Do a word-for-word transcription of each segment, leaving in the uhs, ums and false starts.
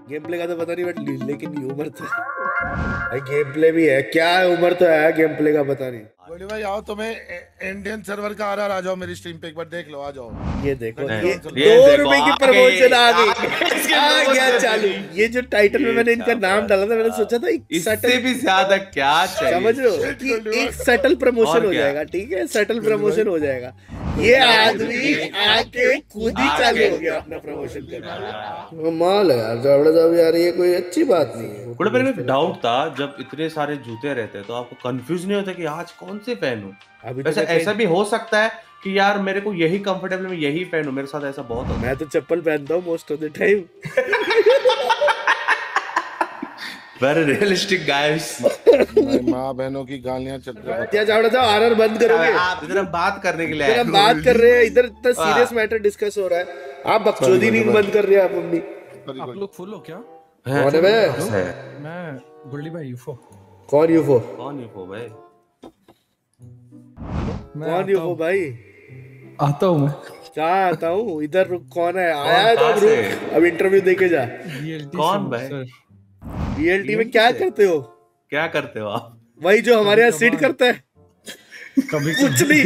Game play का तो पता नहीं बट लेकिन उम्र तो भाई गेम प्ले भी है क्या है, उम्र तो है, गेम प्ले का पता नहीं। गोली भाई आओ, तुम्हें इंडियन सर्वर का आर आर आ जाओ मेरी स्ट्रीम पे एक बार देख लो, आ जाओ। ये देखो ये ये दो देखो, रुपए की आगे, प्रमोशन आ गई, आगे आ गया चालू। ये जो टाइटल में मैंने इनका नाम डाला था, मैंने सोचा था एक इससे सटल, भी ज्यादा क्या चाहिए, समझ रहे हो कि एक सटल प्रमोशन हो जाएगा, ठीक है, सटल प्रमोशन हो जाएगा। ये आदमी आके खुद ही चालू हो गया अपना प्रमोशन करना। माल है यार जावड़ा साहब यार, ये कोई अच्छी बात नहीं है। बड़ा मेरे को डाउट था, जब इतने सारे जूते रहते हैं तो आपको कंफ्यूज नहीं होता कि आज कौन से पहनूं? वैसे ऐसा भी हो सकता है कि यार मेरे को यही कंफर्टेबल, मैं यही पहनूं, मेरे साथ ऐसा बहुत होता है। मैं तो चप्पल पहनता हूँ most of the time. Very realistic guys. माँ बहनों की गालियां चल रही हैं। क्या जावड़ा साहब आर आर बंद करोगे? आप इधर हम बात करने के लिए इधर हम बात कर रहे हैं, इधर इतना सीरियस मैटर डिस्कस हो रहा है, आप बकचोदी नहीं बंद कर रहे हैं आप अपनी। आप लोग फुल हो क्या? कौन है बे? मैं गोल्डी भाई यूफो। कौन यूफो? कौन यूफो भाई? कौन यूफो भाई? आता हूँ मैं। कहाँ आता हूँ? इधर रुक, कौन है? आया है तो अब रुक, अब इंटरव्यू देके जा। कौन भाई? वीएलटी में क्या करते हो? क्या करते हो आप? वही जो हमारे यहाँ सीट करता है। कभी कुछ नहीं।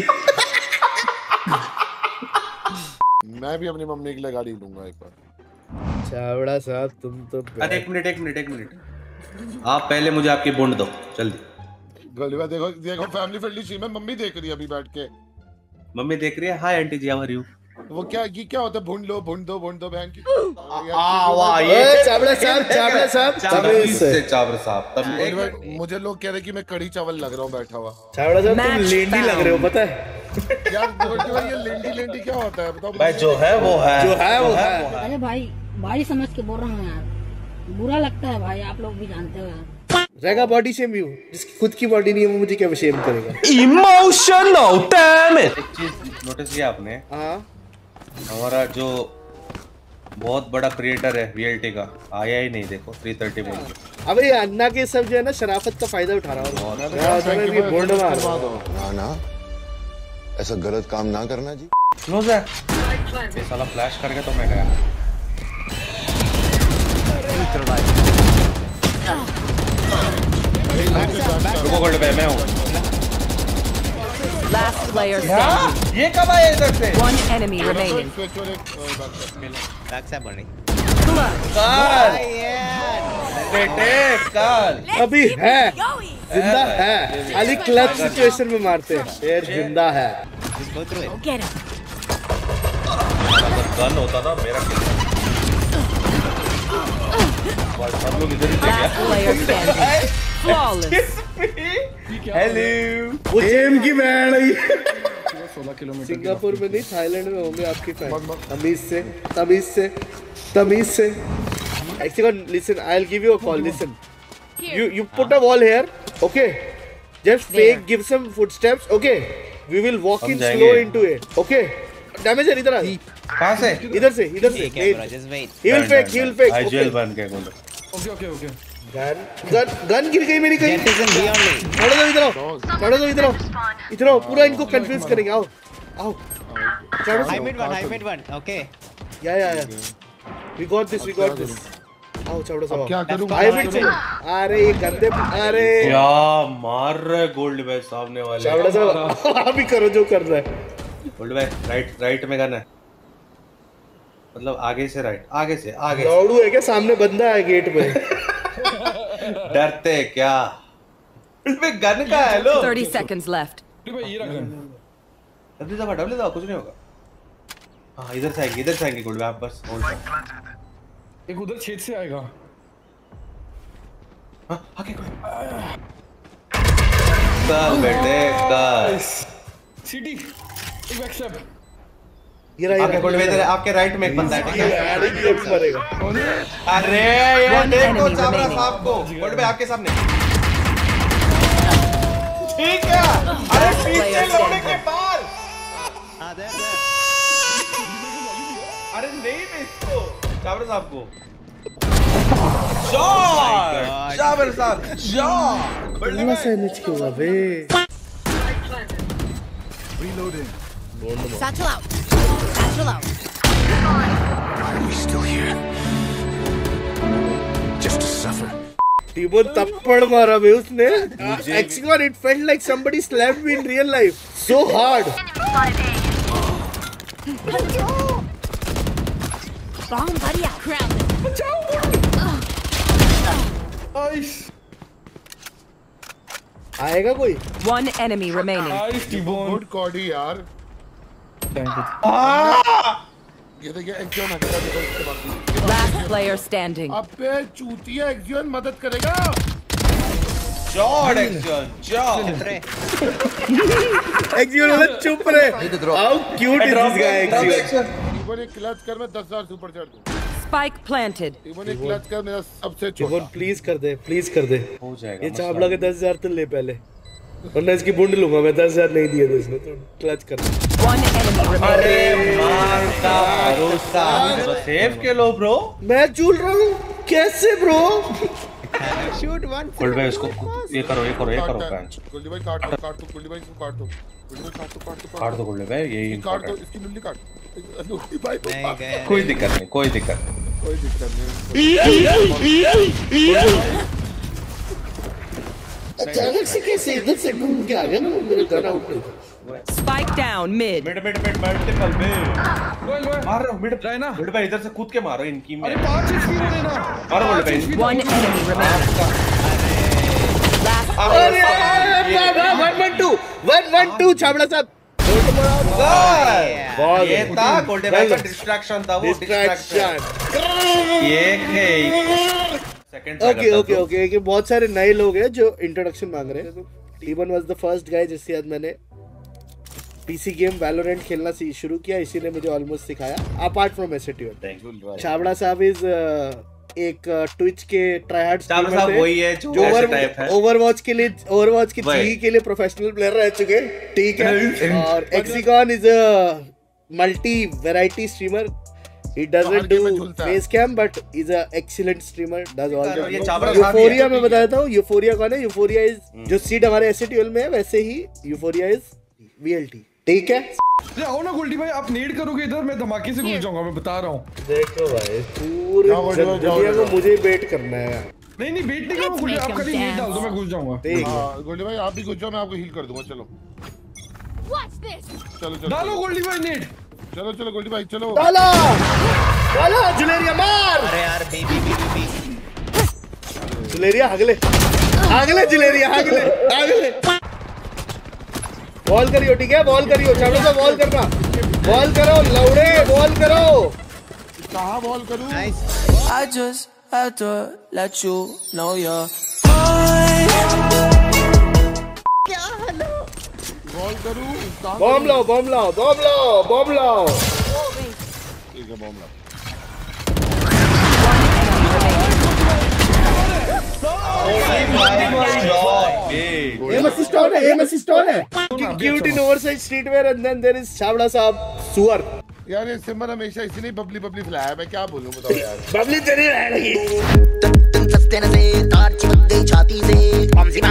मैं भी अपनी मम्मी के लिए गाड़ी लूंगा एक बार। चावड़ा साहब तुम तो, अरे एक मिनट एक मिनट एक मिनट आप पहले मुझे आपकी बूंद दो जल्दी। गोली भाई देखो देखो फैमिली फ्रेंडली स्ट्रीम है, मम्मी देख रही है अभी बैठ के। मम्मी देख रही है। Hi aunty ji, how are you? वो क्या ये क्या होता है? भून लो भून दो भून दो बहन की। आ वाह ये चावड़ा साहब चावड़ा साहब तमीज से चावड़ा साहब तब गोली भाई मुझे लोग कह रहे कि मैं कड़ी चावल लग रहा हूँ बैठा हुआ। चावड़ा साहब तुम लेंडी लग रहे हो, पता है यार गोली भाई ये लेंडी लेंडी क्या होता है बताओ भाई? जो है वो है, जो है वो है। अरे भाई भाई समझ के बोल रहा हूँ यार, बुरा लगता है भाई, आप लोग भी जानते हो यार। रहेगा बॉडी शेम यू, जिसकी खुद की बॉडी नहीं है वो मुझे क्या शेम करेगा? Emotional damn it. एक चीज नोटिस किया आपने? हाँ हमारा जो बहुत बड़ा क्रिएटर है वीएलटी का आया ही नहीं, देखो तीन सौ तीस बोल के। अब ये अन्ना के सब जो है ना शराफत का फायदा उठा रहा हूँ। बोल्ड मार ना ना ऐसा गलत काम ना करना जी। क्लोज है ये साला, फ्लैश करके तो मैं गया। रुको गोल्ड पे मैं हूँ। Last player standing. ये कब आया इधर से? One enemy remaining. बैक से बढ़ रही। काल बेटे काल अभी है, जिंदा है, खाली क्लच सिचुएशन में मारते हैं, शेर जिंदा है। Get him. अगर गन होता ना मेरा किल। सब लोग इधर ही थे Last player standing. Flawless. Hello वो जेम की बैंड आई। सोलह किलोमीटर सिंगापुर में नहीं, थाईलैंड में होंगे आपके फैन। तमीज से तमीज से तमीज से। Actually, listen, I'll give you a call. Listen, you you put a wall here, okay? Just fake, give some footsteps, okay? We will walk in slow into it, okay? Damage है इधर आ। कहाँ से? इधर से इधर से। He will fake, he will fake. I jail बन के बोलो। Okay okay okay. Gun gun gun गिर गई मेरी कहीं। खड़े दो इधर आओ, खड़े दो इधर आओ, इधर आओ, पूरा इनको कंफ्यूज करेंगे। आओ आओ। I made one, I made one. Okay. या या या। We got this, we got this. आओ चावड़ा साहब। क्या करूं? आई मिड से। अरे ये गंदे, अरे क्या मार रहे गोल्ड भाई सामने वाले। चावड़ा साहब आप ही करो जो कर रहा है। गोल्ड भाई राइट राइट में गन है, मतलब आगे से राइट, आगे से आगे। लौड़ू है क्या? सामने बंदा है गेट पे। डरते क्या? इसमें गन का है लो। Thirty seconds left. भाई ये रहा गन। डब्ल्यू दबा डब्ल्यू दबा, कुछ नहीं होगा। हाँ इधर से आएंगे, इधर से आएंगे गोल्ड भाई, आप बस होल्ड। एक उधर छेद से आएगा। हाँ आगे गोल्ड। कल बेटे कल। सिटी एक बैक स्टेप। ये रहा, ये आपके गोल्ड में आपके राइट में एक बंदा है, ठीक है? यार ये मरेगा। अरे ये देखो चावड़ा साहब को, गोल्ड में आपके सामने। ठीक है, अरे पीछे लोड़े के बाल। हाँ दे दे। अरे नहीं मैं इसको चावड़ा साहब को। शॉट चावड़ा साहब शॉट। कितना सैनिक क्यों हुआ बे? Satchel out. Satchel out. Are we still here? T Bone थप्पड़ मारा बे उसने. Hexagon, it felt like somebody slapped me in real life. So hard. Bomb buddy out. Nice. आएगा कोई? One enemy remaining. Nice T-Bone. Good Cody यार. ये देखिए एक्सियन हटेगा देखो इसके बाकी. Last player standing. अबे चूतिया एक्सियन मदद करेगा. जॉर्ड एक्शन जॉर्ड एक्सियन वाला चुप रहे. How cute is this guy एक्सियन? टीबोन एक क्लच कर मैं दस हज़ार सुपर चढ़ दूं. Spike planted. टीबोन एक क्लच कर मेरा सबसे छोटा. टीबोन प्लीज कर दे, प्लीज कर दे. हो जाएगा. ये चावला के दस हजार तो ले पहले, वरना इसकी बुंड लूंगा मैं. दस हजार नहीं दिए थे इसने, तो क्लच कर. One enemy remaining. अरे मार का भरोसा. सेव के लो ब्रो. मैं झूल रहा हूँ कैसे ब्रो? Shoot one. गोल्ड भाई इसको ये करो ये करो ये करो पैंच. गोल्डी भाई काट दो काट दो गोल्डी भाई इसको काट दो. गोल्डी भाई काट दो काट दो काट दो गोल्ड भाई, यही काट दो इम्पोर्टेंट. इसकी लुल्ली काट. गोल्डी भाई को नहीं काट. गए. कोई दिक्कत नहीं कोई दिक्कत नहीं. कोई दिक्कत नहीं. अचानक से कैसे इधर से घूम के आ गया ना मेरे घर out. Spike down mid. Mid mid mid multiple mid. Well, well. मार रहा हूं मिड. Reyna. गोल्ड भाई इधर से कूद के मारो इनकी में. अरे पांच एचपी में लेना. मारो गोल्ड भाई. One enemy remaining. Last अरे one one two one one two Chhabra साहब. बहुत ये था गोल्ड भाई का डिस्ट्रैक्शन था वो डिस्ट्रैक्शन. ये सेकंड. ओके ओके ओके कि बहुत सारे नए लोग हैं जो इंट्रोडक्शन मांग रहे हैं. T Bone was the first guy जिसके साथ मैंने पीसी गेम वैलोरेंट खेलना शुरू किया. इसी ने मुझे ऑलमोस्ट सिखाया अपार्ट फ्रॉम एसटीओ. छाबड़ा साहब इज एक ट्विच के ट्रायहार्ड छाबड़ा साहब वही है जो ऐसे टाइप है. ओवरवॉच के लिए ओवरवॉच की जी के लिए प्रोफेशनल प्लेयर रह चुके. ठीक है. और Exigon is a multi variety streamer. He doesn't do face cam but he's a excellent streamer. Does all the Euphoria में बताया था. Euphoria कौन है? Euphoria is जो सीड हमारे एसटीओएल में है वैसे ही Euphoria is वीएलटी. ठीक है. अरे आओ ना गोल्डी भाई, आप नीड करोगे इधर, मैं धमाके से घुस जाऊंगा. मैं बता रहा हूँ. देखो भाई पूरे दुनिया को मुझे बेट करना है. नहीं नहीं बेट नहीं करो गोल्डी, आप खाली नीड डाल दो, मैं घुस जाऊंगा. गोल्डी भाई आप भी घुस जाओ, मैं आपको हील कर दूंगा. चलो चलो चलो डालो गोल्डी भाई नीड. चलो चलो गोल्डी भाई चलो. डालो डालो जुलेरिया मार. अरे यार बी बी बी बी. जुलेरिया अगले अगले जुलेरिया अगले अगले. बॉल करियो. ठीक है बॉल करियो. चावड़ा सा बॉल करना. बॉल करो लौड़े बॉल करो. कहाँ बॉल करूँ? I just had to let you know you're ball करूँ. बॉम्ब लाओ बॉम्ब लाओ बॉम्ब लाओ बॉम्ब लाओ. ठीक है बॉम्ब लाओ. एम असिस्ट ऑन है. एम असिस्ट ऑन है. Cute in oversize streetwear and then there is Chhabra साहब सुअर. यार ये सिमर हमेशा इसी ने बबली बबली फैलाया. मैं क्या बोलूं बताओ यार. बबली तेरी रह गई. तन तन सस्ते न से तार चिपक गई छाती से.